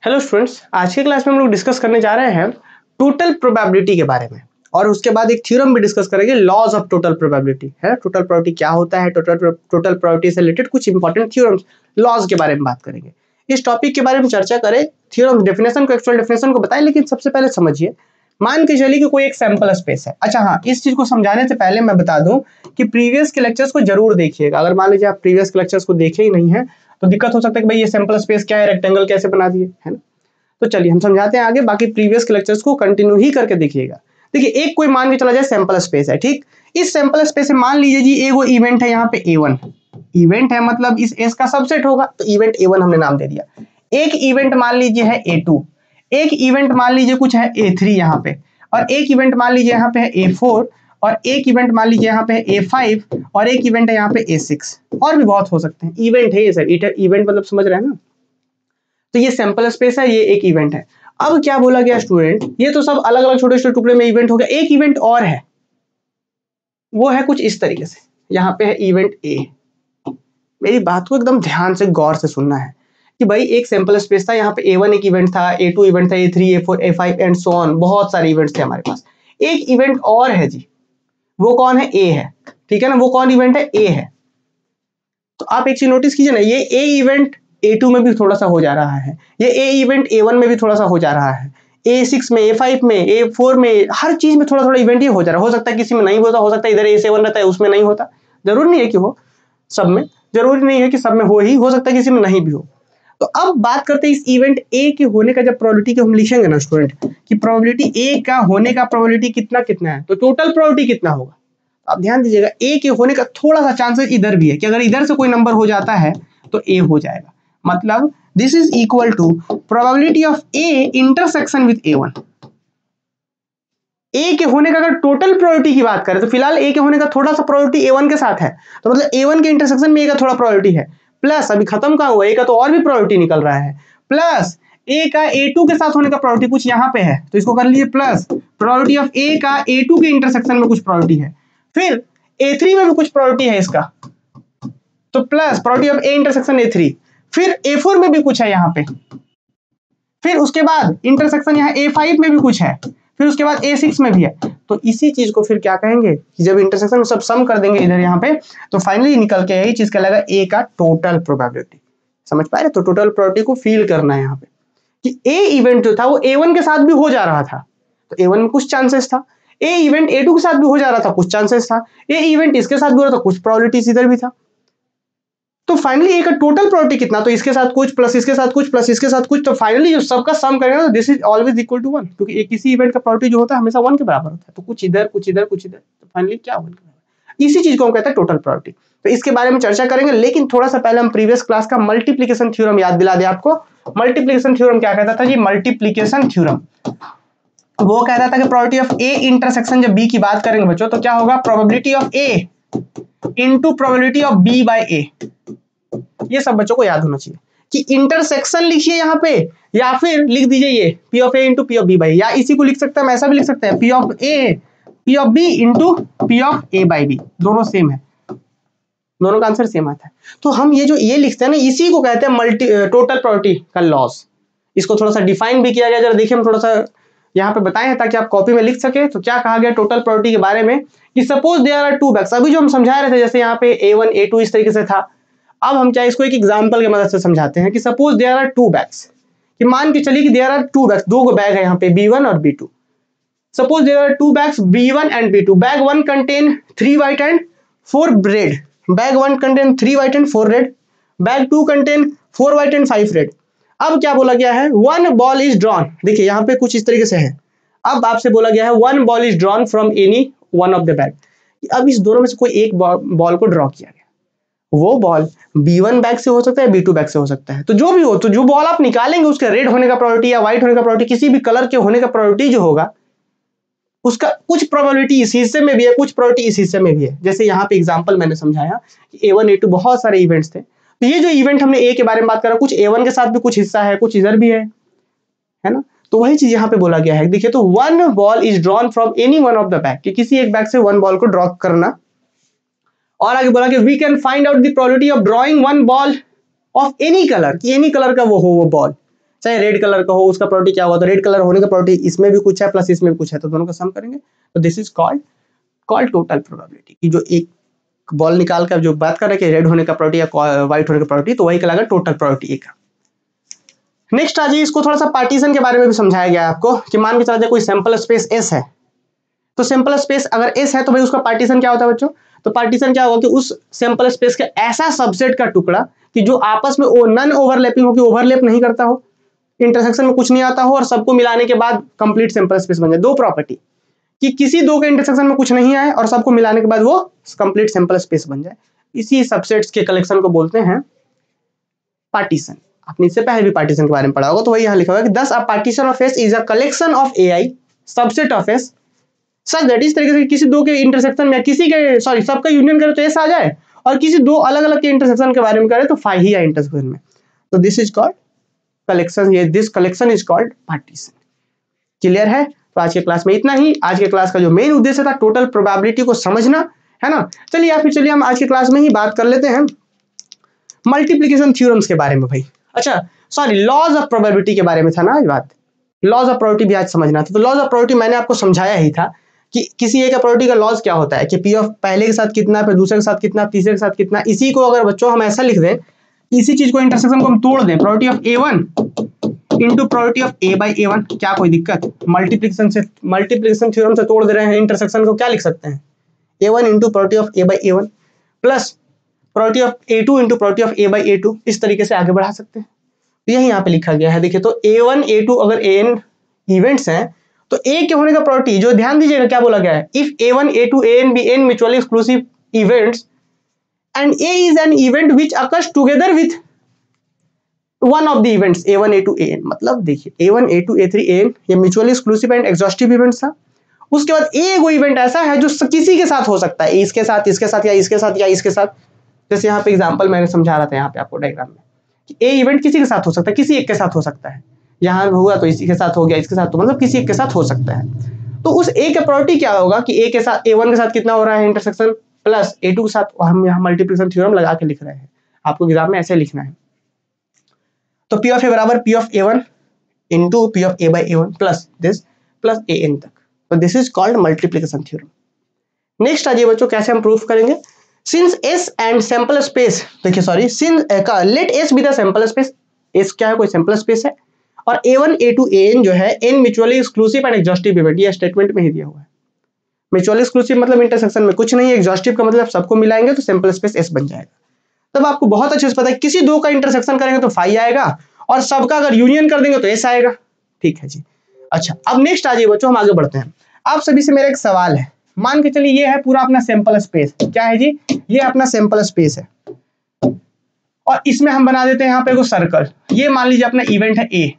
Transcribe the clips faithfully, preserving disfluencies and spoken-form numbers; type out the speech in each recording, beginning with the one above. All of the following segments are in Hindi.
हेलो स्टूडेंट्स, आज के क्लास में हम लोग डिस्कस करने जा रहे हैं टोटल प्रोबेबिलिटी के बारे में और उसके बाद एक थ्योरम भी डिस्कस करेंगे, लॉज ऑफ टोटल प्रोबेबिलिटी है। टोटल प्रोबेबिलिटी क्या होता है, टोटल टोटल प्रोबेबिलिटी से रिलेटेड कुछ इंपॉर्टेंट थ्योरम्स, लॉज के बारे में बात करेंगे। इस टॉपिक के बारे में चर्चा करें, थ्योरम डेफिनेशन को, एक्चुअल डेफिनेशन को बताएं, लेकिन सबसे पहले समझिए, मान के चलिए कि कोई एक सैंपल स्पेस है। अच्छा हाँ, इस चीज को समझाने से पहले मैं बता दूं कि प्रीवियस के लेक्चर्स को जरूर देखिएगा। अगर मान लीजिए आप प्रीवियस के लेक्चर्स को देखे ही नहीं है तो दिक्कत हो सकता है कि भाई ये सैंपल स्पेस क्या है, रेक्टेंगल कैसे बना दिए, है ना। तो चलिए हम समझाते हैं आगे, बाकी प्रीवियस के लेक्चर्स को कंटिन्यू ही करके देखिएगा। देखिए, एक कोई मान के चला जाए सैंपल स्पेस है, ठीक। इस सैंपल स्पेस में मान लीजिए जी एगो इवेंट है, यहाँ पे ए वन इवेंट है, मतलब इस एस का सबसेट होगा, तो इवेंट ए वन हमने नाम दे दिया। एक इवेंट मान लीजिए है ए टू, एक इवेंट मान लीजिए कुछ है ए थ्री यहाँ पे, और एक इवेंट मान लीजिए यहाँ पे है ए फोर, और एक इवेंट मान लीजिए यहाँ पे है ए फाइव, और एक इवेंट है यहाँ पे ए सिक्स, और भी बहुत हो सकते हैं। इवेंट है ये सर, इवेंट मतलब समझ रहे हैं ना। तो ये सैंपल स्पेस है, ये एक इवेंट है। अब क्या बोला गया स्टूडेंट, ये तो सब अलग अलग छोटे छोटे टुकड़े में इवेंट हो गया, एक इवेंट और है, वो है कुछ इस तरीके से। यहाँ पे है इवेंट ए। मेरी बात को एकदम ध्यान से गौर से सुनना है कि भाई एक सैंपल स्पेस था, यहाँ पे ए वन एक इवेंट था, ए टू इवेंट था, A three, A four, A five and so on, बहुत सारे इवेंट्स थे हमारे पास। एक इवेंट और है जी, वो कौन है, ए है, ठीक है ना। वो कौन इवेंट है, ए है। तो आप एक चीज नोटिस कीजिए ना, ये ए इवेंट ए टू में भी थोड़ा सा हो जा रहा है, ये ए इवेंट ए वन में भी थोड़ा सा हो जा रहा है, ए सिक्स में, ए फाइव में, ए फोर में, हर चीज में थोड़ा थोड़ा इवेंट ही हो जा रहा है। हो सकता है किसी में नहीं होता, हो सकता है इधर ए सेवन रहता है उसमें नहीं होता, जरूरी नहीं है कि हो सब में, जरूरी नहीं है कि सब में हो ही, हो सकता है किसी में नहीं भी हो। तो अब बात करते हैं इस इवेंट ए के होने का। जब प्रोबेबिलिटी को हम लिखेंगे ना स्टूडेंट, कि प्रोबेबिलिटी ए का होने का प्रोबेबिलिटी कितना कितना है, तो टोटल प्रोबेबिलिटी कितना होगा। आप ध्यान दीजिएगा, ए के होने का थोड़ा सा चांसेस इधर भी है कि अगर इधर से कोई नंबर हो जाता है तो ए हो जाएगा। मतलब this is equal to probability of A intersection with A one. A के होने का अगर टोटल प्रोबेबिलिटी की बात करें तो फिलहाल ए के होने का थोड़ा सा प्रोबेबिलिटी ए वन के साथ है, तो मतलब ए वन के इंटरसेक्शन में ए का थोड़ा प्रोबेबिलिटी है, प्लस अभी खत्म कहां हुआ, ए का तो और भी प्रोबेबिलिटी निकल रहा है, प्लस ए का ए टू के साथ होने का प्रोबेबिलिटी कुछ यहाँ पे है, तो इसको कर लीजिए प्लस प्रोबेबिलिटी ऑफ ए का ए टू के इंटरसेक्शन में कुछ प्रोबेबिलिटी है, फिर ए थ्री में भी कुछ प्रोबेबिलिटी है इसका, तो plus probability of A intersection A three, फिर ए फोर में भी कुछ है यहाँ पे, फिर उसके बाद इंटरसेक्शन यहाँ ए फाइव में भी कुछ है, फिर उसके बाद ए सिक्स में भी है। तो इसी चीज को फिर क्या कहेंगे कि जब इंटरसेक्शन में सब सम कर देंगे इधर यहाँ पे, तो फाइनली निकल के यही चीज कहलाएगा ए का टोटल प्रोबेबिलिटी। समझ पाए? तो टोटल प्रोबेबिलिटी को फील करना है यहाँ पे कि ए इवेंट जो था वो ए वन के साथ भी हो जा रहा था, तो ए वन में कुछ चांसेस था, ए इवेंट ए टू के साथ भी हो जा रहा था, कुछ चांसेस था, ए इवेंट इसके साथ भी हो रहा था, कुछ प्रोबेबिलिटीज इधर भी था। तो फाइनली ए का टोटल प्रोबेबिलिटी कितना, तो इसके साथ कुछ प्लस इसके साथ कुछ प्लस इसके साथ कुछ, तो फाइनली जो सबका सम करेंगे तो this is always equal to one, क्योंकि एक किसी इवेंट का प्रोबेबिलिटी जो होता है हमेशा वन के बराबर होता है। तो कुछ इधर कुछ इधर कुछ इधर, तो फाइनली क्या वन के बराबर, इसी चीज को हम कहते हैं टोटल प्रोबेबिलिटी। तो इसके बारे में चर्चा करेंगे, लेकिन थोड़ा सा पहले हम प्रीवियस क्लास का मल्टीप्लीकेशन थ्योरम याद दिला दे आपको। मल्टीप्लीकेशन थ्योरम क्या कहता था जी, मल्टीप्लीकेशन थ्योरम वो कहता था कि प्रोबेबिलिटी ऑफ ए इंटरसेक्शन, जब बी की बात करेंगे बच्चों तो क्या होगा, probability of A into probability of B by A. ये सब बच्चों को याद होना चाहिए कि इंटरसेक्शन लिखिए यहाँ पे, या फिर लिख दीजिए ये P of A into P of B by, या इसी को लिख सकते हैं, ऐसा भी लिख सकते हैं, P of A P of B into P of A by B, दोनों सेम है, दोनों का आंसर सेम आता है। तो हम ये जो ये लिखते हैं ना, इसी को कहते हैं मल्टी टोटल प्रोबेबिलिटी का लॉस। इसको थोड़ा सा डिफाइन भी किया गया, जरा देखिए हम थोड़ा सा यहाँ पे बताए हैं ताकि आप कॉपी में लिख सके। तो क्या कहा गया टोटल प्रोबेबिलिटी के बारे में कि suppose there are two bags, अभी जो हम समझा रहे थे जैसे यहाँ पे ए वन ए टू इस तरीके से था, अब हम क्या इसको एक एग्जांपल की मदद से समझाते हैं कि suppose there are two bags, कि मान के चलिए कि देयर आर टू बैग्स, दो बैग है यहाँ पे बी वन और B two. Suppose there are two bags B one and B two, bag one contain three white and four red, bag one contain three white and four red, bag two contain four white and five red. अब क्या बोला गया है, वन बॉल इज ड्रॉन, देखिए यहाँ पे कुछ इस तरीके से है। अब आपसे बोला गया है one ball is drawn from any one of the bag, अब इस दोनों में से कोई एक बॉल को ड्रॉ किया गया, वो बॉल बी वन बैग से हो सकता है, बी टू बैग से हो सकता है, तो जो भी हो, तो जो बॉल आप निकालेंगे उसके रेड होने का प्रोबेबिलिटी या व्हाइट होने का प्रोबेबिलिटी, किसी भी कलर के होने का प्रोबेबिलिटी जो होगा उसका कुछ प्रोबेबिलिटी इस हिस्से में भी है, कुछ प्रोबेबिलिटी इस हिस्से में भी है। जैसे यहाँ पे एग्जांपल मैंने समझाया कि ए वन ए टू बहुत सारे इवेंट्स थे, तो ये जो इवेंट हमने ए के बारे में बात करा, कुछ ए वन के साथ भी कुछ हिस्सा है, कुछ इधर भी है, है ना। तो वही चीज यहाँ पे बोला गया है, देखिए तो one ball is drawn from any one of the bag, कि किसी एक बैग से वन बॉल को ड्रॉ करना। और आगे बोला कि we can find out the probability of drawing one ball of any colour, कि एनी कलर का वो हो वो बॉल, चाहे रेड कलर का हो, उसका प्रॉपर्टी क्या होगा, तो रेड कलर होने का प्रॉपर्टी इसमें भी कुछ है प्लस इसमें भी कुछ है, तो दोनों का सम करेंगे, तो this is called called total probability. कि जो एक बॉल निकाल कर जो बात कर रहे हैं कि रेड होने का प्रॉपर्टी या व्हाइट होने का प्रॉपर्टी, तो वही कहलाएगा टोटल प्रॉपर्टी एक। नेक्स्ट आ जाइए, इसको थोड़ा सा पार्टीशन के बारे में भी समझाया गया है आपको कि मान के चला जाए कोई सैंपल स्पेस एस है, तो सैंपल स्पेस अगर एस है तो भाई उसका पार्टीशन क्या होता है बच्चों, तो पार्टीशन क्या होगा कि उस सैंपल स्पेस का ऐसा सबसेट का टुकड़ा कि जो आपस में वो नन ओवरलैपिंग हो, कि ओवरलैप नहीं करता हो, इंटरसेक्शन में कुछ नहीं आता हो, और सबको मिलाने के बाद कंप्लीट सैंपल स्पेस बन जाए। दो प्रॉपर्टी कि किसी दो के इंटरसेक्शन में कुछ नहीं आए और सबको मिलाने के बाद वो कंप्लीट सैंपल स्पेस बन जाए, इसी सबसेट्स के कलेक्शन को बोलते हैं पार्टीशन। आपने इससे पहले भी पार्टीशन के बारे में पढ़ा होगा, तो वही यहाँ लिखा हुआ है कि thus a partition of S is a collection of A I subset of S such that इस तरीके से किसी दो के इंटरसेक्शन में किसी के सॉरी सबका यूनियन करे तो एस आ जाए, और किसी दो अलग अलग के इंटरसेक्शन के बारे में करे तो फाइव ही आए इंटरसेक्शन में, तो दिस इज कॉल्ड कलेक्शन। ये this collection is called partition. Clear है? तो आज के क्लास में इतना ही। आज के क्लास का जो मेन उद्देश्य था टोटल प्रोबेबिलिटी को समझना, है ना। चलिए या फिर चलिए हम आज की क्लास में ही बात कर लेते हैं मल्टीप्लिकेशन थ्योरम्स के बारे में भाई। अच्छा सॉरी, लॉज ऑफ प्रोबेबिलिटी के बारे में था ना आज बात, लॉज ऑफ प्रोबेबिलिटी भी आज समझना था। तो लॉज ऑफ प्रोबेबिलिटी मैंने आपको समझाया ही था कि किसी एक प्रोबेबिलिटी का लॉज क्या होता है कि पी ऑफ पहले के साथ कितना, फिर दूसरे के साथ कितना, तीसरे के साथ कितना। इसी को अगर बच्चों हम ऐसा लिख दें, इसी चीज को इंटरसेक्शन को हम तोड़ दें, probability of A one into probability of A by A one, क्या कोई दिक्कत? मल्टीप्लिकेशन से मल्टीप्लिकेशन थ्योरम से तोड़ दे रहे हैं इंटरसेक्शन को, क्या लिख सकते हैं? A one into probability of A by A one plus probability of A two into probability of A by A two, इस तरीके से आगे बढ़ा सकते हैं। तो यही यहाँ पे लिखा गया है, देखिए तो ए वन ए टू अगर ए एन इवेंट्स हैं तो ए के होने का प्रोबेबिलिटी, जो ध्यान दीजिएगा क्या बोला गया है, if A one A two A N be N mutually exclusive events and A is an event which occurs together with one of the events A one A two A N. मतलब देखिए A one A two A three A N ये mutually exclusive and exhaustive events था। उसके बाद ए वो इवेंट ऐसा है जो किसी के साथ हो सकता है, इसके साथ, इसके साथ, या इसके साथ, या इसके साथ। जैसे यहाँ पे एग्जांपल मैंने समझा रहा था यहाँ पे आपको डायग्राम में कि ए इवेंट किसी के साथ हो सकता है, किसी एक के साथ हो सकता है, यहाँ हुआ तो इसी के साथ हो गया, इसके साथ, तो मतलब किसी एक के साथ हो सकता है। तो उस ए का प्रोबेबिलिटी क्या होगा कि ए के साथ ए वन के साथ कितना हो रहा है इंटरसेक्शन, प्लस ए टू के साथ, हम यहाँ मल्टीप्लिकेशन थ्योरम लगा के लिख रहे हैं, आपको एग्जाम में ऐसे लिखना है। तो पी ऑफ ए बराबर P of A one into P of A by A one plus this plus A N तक, तो this is called multiplication theorem. Next आ जाइए बच्चों, कैसे हम प्रूफ करेंगे? Since S and sample space, देखिए sorry since let S be the sample space, S क्या है, कोई सैंपल स्पेस है, और A one A two A N जो है N mutually exclusive and exhaustive event, ये स्टेटमेंट में ही दिया हुआ है। म्यूचुअली एक्सक्लूसिव मतलब इंटरसेक्शन में कुछ नहीं है, एग्जॉस्टिव का मतलब सबको मिलाएंगे तो सैंपल स्पेस एस बन जाएगा। तब आपको बहुत अच्छे से पता है किसी दो का इंटरसेक्शन करेंगे तो फाइव आएगा, और सबका अगर यूनियन कर देंगे तो एस आएगा। ठीक है जी। अच्छा अब नेक्स्ट आ जाइए बच्चों, हम आगे बढ़ते हैं। आप सभी से मेरा एक सवाल है, मान के चलिए ये है पूरा अपना सैंपल स्पेस, क्या है जी, ये अपना सैंपल स्पेस है, और इसमें हम बना देते हैं यहाँ पे को सर्कल। ये मान लीजिए अपना इवेंट है ए।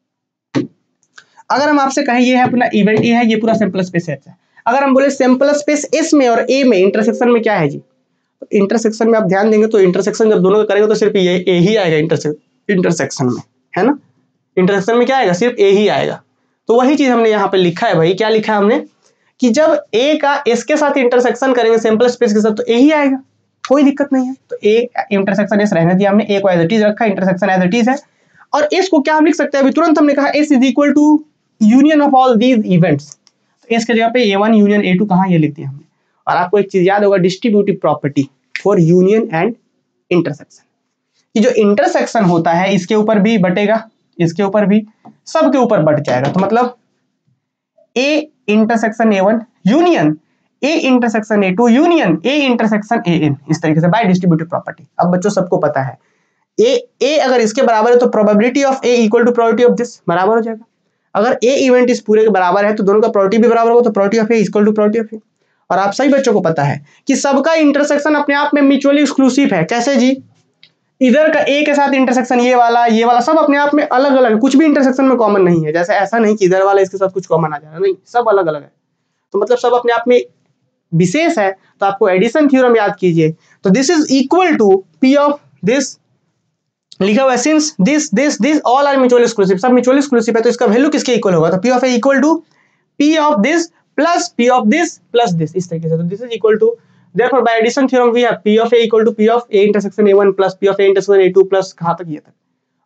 अगर हम आपसे कहें ये है अपना इवेंट ए है, ये पूरा सैंपल स्पेस है, अगर हम बोले सैंपल स्पेस एस में और ए में इंटरसेक्शन में क्या है जी, तो इंटरसेक्शन में आप ध्यान देंगे तो इंटरसेक्शन जब दोनों का करेंगे तो सिर्फ ये ए ही आएगा इंटरसेक्शन में, है ना। इंटरसेक्शन में क्या आएगा, सिर्फ ए ही आएगा। तो वही चीज हमने यहाँ पे लिखा है भाई, क्या लिखा है हमने कि जब ए का एस के साथ इंटरसेक्शन करेंगे सैंपल स्पेस के साथ तो ए ही आएगा, कोई दिक्कत नहीं है। तो ए इंटरसेक्शन एस रहने दिया हमने, ए को एज इट इज रखा, इंटरसेक्शन एज इट इज है, और एस को क्या हम लिख सकते हैं, अभी तुरंत हमने कहा S is equal to union of all these events. तो एस के जगह पे A one union A two कहाँ, ये लिख दिया हमने। और आपको एक चीज याद होगा, distributive property for union and intersection, कि जो इंटरसेक्शन होता है इसके ऊपर भी बटेगा, इसके ऊपर भी, सबके ऊपर बट जाएगा। तो मतलब A intersection A one union A intersection A two union A intersection A N, इस तरीके से बाय डिस्ट्रीब्यूटिव प्रॉपर्टी। अब बच्चों सबको पता है ए ए अगर इसके बराबर है तो probability of A equal to probability of this बराबर हो जाएगा। अगर ए इवेंट इस पूरे के बराबर है तो दोनों का प्रोबेबिलिटी भी बराबर होगा, तो probability of A equal to probability of A. और आप सही बच्चों को पता है कि सबका इंटरसेक्शन अपने आप में म्यूचुअली एक्सक्लूसिव है। कैसे जी, इधर का ए के साथ इंटरसेक्शन ये वाला ये वाला सब अपने आप में अलग अलग है, कुछ भी इंटरसेक्शन में कॉमन नहीं है। जैसे ऐसा नहीं कि इधर वाला इसके साथ कुछ कॉमन आ जा रहा है, नहीं, सब अलग अलग है। तो मतलब सब अपने आप में विशेष है। तो आपको एडिशन थ्योरम याद कीजिए, तो this is equal to P of this, लिखा हुआ है since this this this all are mutually exclusive, सब म्यूचुअली एक्सक्लूसिव है, तो इसका वैल्यू किसके इक्वल होगा, तो P of A equal to P of this plus P of this plus this, इस तरीके से। तो this is equal to, therefore by addition theorem we have p of a equal to p of a intersection a one plus p of a intersection a two plus कहाँ तक, ये तक।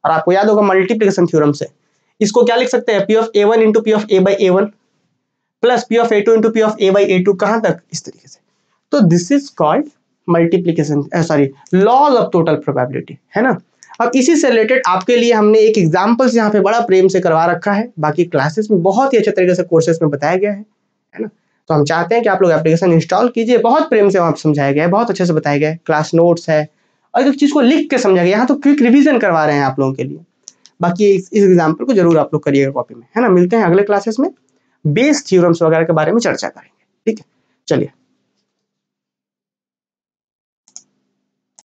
और आपको याद होगा मल्टीप्लिकेशन थ्योरम से इसको क्या लिख सकते हैं, P of A one into P of A by A one plus P of A two into P of A by A two, कहां तक, इस तरीके से। तो this is called multiplication, sorry laws of total probability, है ना। अब इसी से रिलेटेड आपके लिए हमने एक एग्जाम्पल्स यहाँ पे बड़ा प्रेम से करवा रखा है, बाकी क्लासेस में बहुत ही अच्छे तरीके से कोर्सेज में बताया गया है, है ना। तो हम चाहते हैं कि आप लोग एप्लीकेशन इंस्टॉल कीजिए, बहुत प्रेम से वहाँ समझाया गया है, बहुत अच्छे से बताया गया है, क्लास नोट्स है और एक चीज को लिख के समझा गया, यहाँ तो क्विक रिवीजन करवा रहे हैं आप लोगों के लिए। बाकी इस एग्जाम्पल को जरूर आप लोग करिएगा कॉपी में, है ना। मिलते हैं अगले क्लासेस में, बेस थ्योरम्स वगैरह के बारे में चर्चा करेंगे, ठीक है। चलिए।